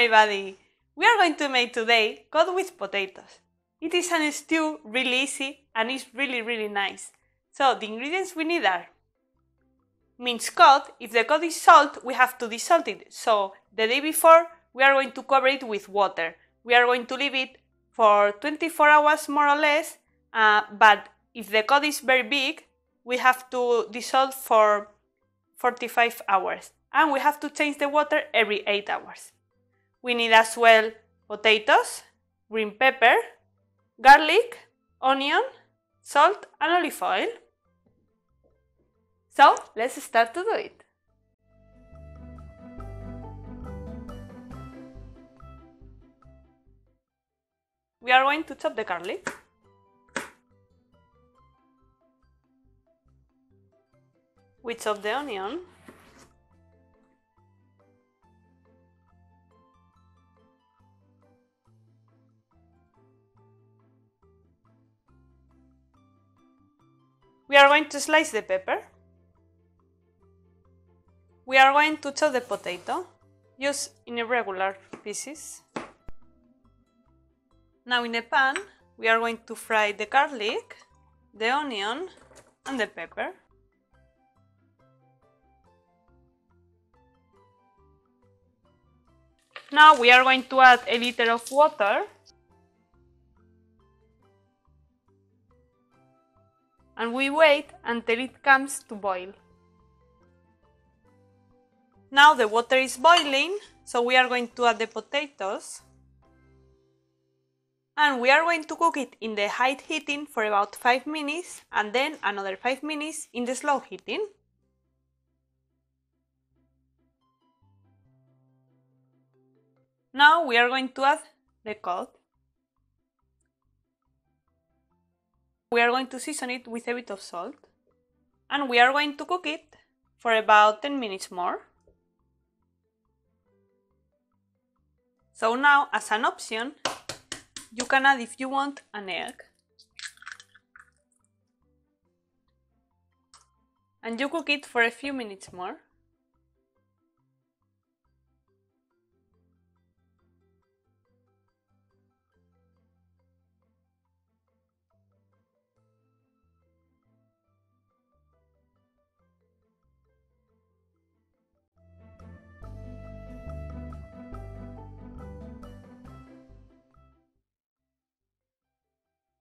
everybody! We are going to make today cod with potatoes. It is a stew really easy and it's really nice. So the ingredients we need are minced cod. If the cod is salt, we have to desalt it. So the day before we are going to cover it with water. We are going to leave it for 24 hours more or less, but if the cod is very big, we have to desalt for 45 hours. And we have to change the water every 8 hours. We need as well potatoes, green pepper, garlic, onion, salt and olive oil. So let's start to do it. We are going to chop the garlic. We chop the onion. We are going to slice the pepper. We are going to chop the potato, just in irregular pieces. Now in a pan, we are going to fry the garlic, the onion and the pepper. Now we are going to add a liter of water. And we wait until it comes to boil. Now the water is boiling, so we are going to add the potatoes. And we are going to cook it in the high heating for about 5 minutes and then another 5 minutes in the slow heating. Now we are going to add the cod. We are going to season it with a bit of salt and we are going to cook it for about 10 minutes more. So now, as an option, you can add, if you want, an egg. And you cook it for a few minutes more.